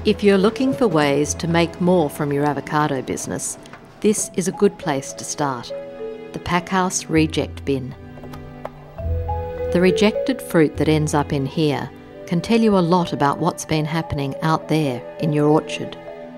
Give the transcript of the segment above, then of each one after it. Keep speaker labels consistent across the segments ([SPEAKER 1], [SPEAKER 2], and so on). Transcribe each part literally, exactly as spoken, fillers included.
[SPEAKER 1] If you're looking for ways to make more from your avocado business, this is a good place to start. The Packhouse Reject Bin. The rejected fruit that ends up in here can tell you a lot about what's been happening out there in your orchard.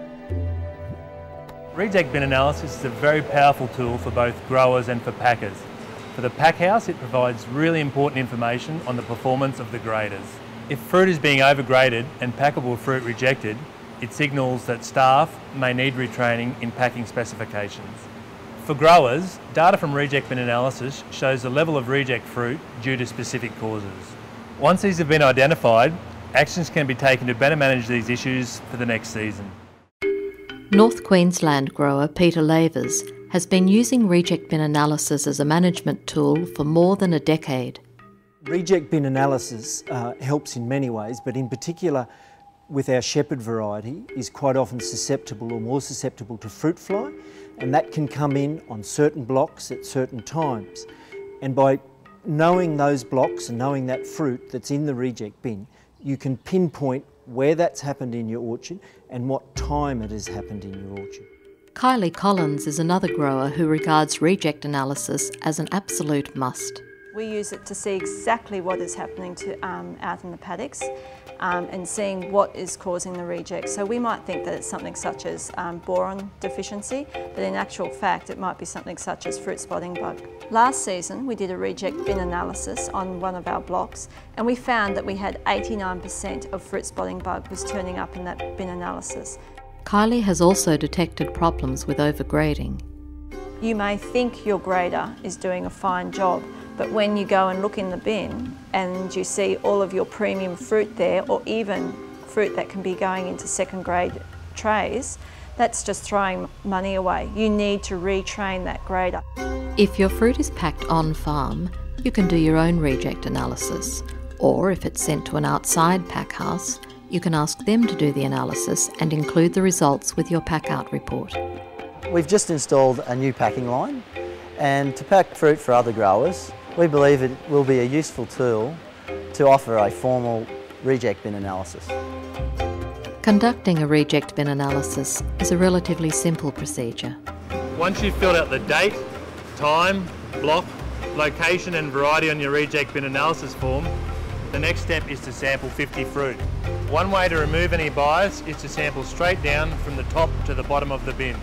[SPEAKER 2] Reject bin analysis is a very powerful tool for both growers and for packers. For the packhouse, it provides really important information on the performance of the graders. If fruit is being overgraded and packable fruit rejected, it signals that staff may need retraining in packing specifications. For growers, data from reject bin analysis shows the level of reject fruit due to specific causes. Once these have been identified, actions can be taken to better manage these issues for the next season.
[SPEAKER 1] North Queensland grower Peter Lavers has been using reject bin analysis as a management tool for more than a decade.
[SPEAKER 3] Reject bin analysis uh, helps in many ways, but in particular with our shepherd variety is quite often susceptible or more susceptible to fruit fly, and that can come in on certain blocks at certain times. And by knowing those blocks and knowing that fruit that's in the reject bin, you can pinpoint where that's happened in your orchard and what time it has happened in your orchard.
[SPEAKER 1] Kylie Collins is another grower who regards reject analysis as an absolute must.
[SPEAKER 4] We use it to see exactly what is happening to, um, out in the paddocks um, and seeing what is causing the reject. So we might think that it's something such as um, boron deficiency, but in actual fact it might be something such as fruit spotting bug. Last season we did a reject bin analysis on one of our blocks and we found that we had eighty-nine percent of fruit spotting bug was turning up in that bin analysis.
[SPEAKER 1] Kylie has also detected problems with overgrading.
[SPEAKER 4] You may think your grader is doing a fine job, but when you go and look in the bin and you see all of your premium fruit there, or even fruit that can be going into second grade trays, that's just throwing money away. You need to retrain that grader.
[SPEAKER 1] If your fruit is packed on farm, you can do your own reject analysis, or if it's sent to an outside pack house, you can ask them to do the analysis and include the results with your pack out report.
[SPEAKER 5] We've just installed a new packing line, and to pack fruit for other growers, we believe it will be a useful tool to offer a formal reject bin analysis.
[SPEAKER 1] Conducting a reject bin analysis is a relatively simple procedure.
[SPEAKER 2] Once you've filled out the date, time, block, location and variety on your reject bin analysis form, the next step is to sample fifty fruit. One way to remove any bias is to sample straight down from the top to the bottom of the bin.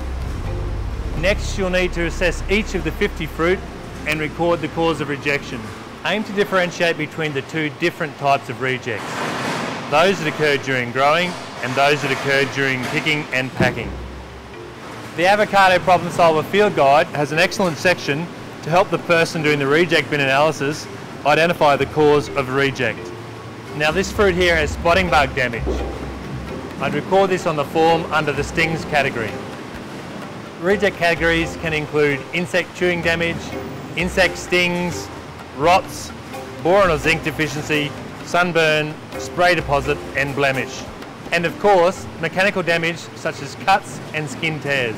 [SPEAKER 2] Next, you'll need to assess each of the fifty fruit and record the cause of rejection. Aim to differentiate between the two different types of rejects, those that occur during growing and those that occur during picking and packing. The Avocado Problem Solver Field Guide has an excellent section to help the person doing the reject bin analysis identify the cause of reject. Now this fruit here has spotting bug damage. I'd record this on the form under the stings category. Reject categories can include insect chewing damage, insect stings, rots, boron or zinc deficiency, sunburn, spray deposit and blemish. And of course, mechanical damage such as cuts and skin tears.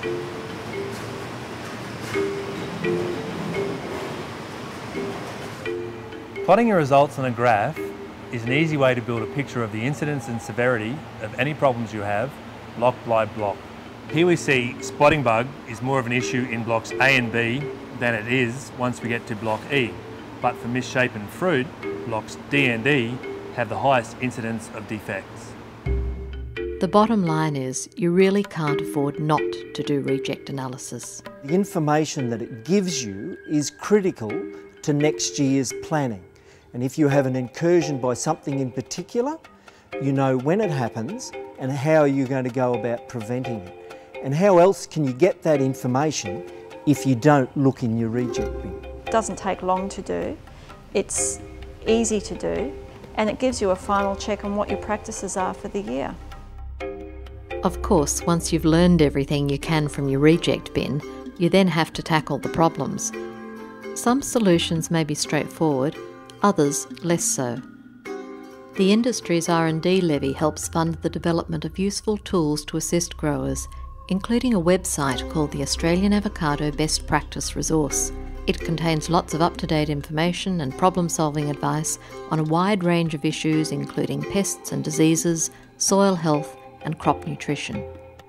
[SPEAKER 2] Plotting your results on a graph is an easy way to build a picture of the incidence and severity of any problems you have, block by block. Here we see spotting bug is more of an issue in blocks A and B than it is once we get to block E. But for misshapen fruit, blocks D and E have the highest incidence of defects.
[SPEAKER 1] The bottom line is you really can't afford not to do reject analysis.
[SPEAKER 3] The information that it gives you is critical to next year's planning. And if you have an incursion by something in particular, you know when it happens and how you're going to go about preventing it. And how else can you get that information if you don't look in your reject bin?
[SPEAKER 4] It doesn't take long to do, it's easy to do, and it gives you a final check on what your practices are for the year.
[SPEAKER 1] Of course, once you've learned everything you can from your reject bin, you then have to tackle the problems. Some solutions may be straightforward, others less so. The industry's R and D levy helps fund the development of useful tools to assist growers, including a website called the Australian Avocado Best Practice Resource. It contains lots of up-to-date information and problem-solving advice on a wide range of issues including pests and diseases, soil health and crop nutrition.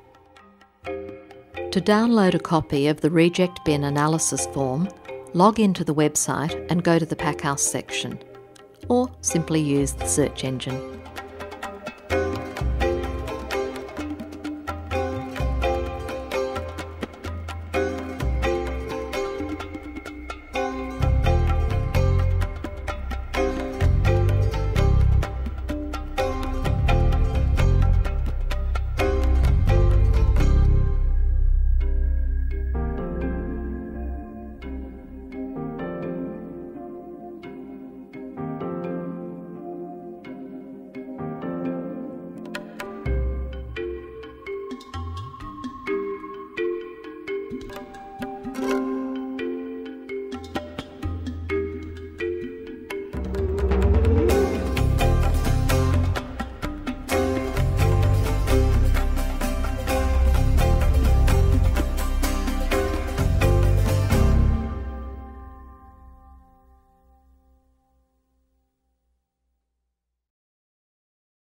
[SPEAKER 1] To download a copy of the reject bin analysis form, log into the website and go to the Packhouse section, or simply use the search engine.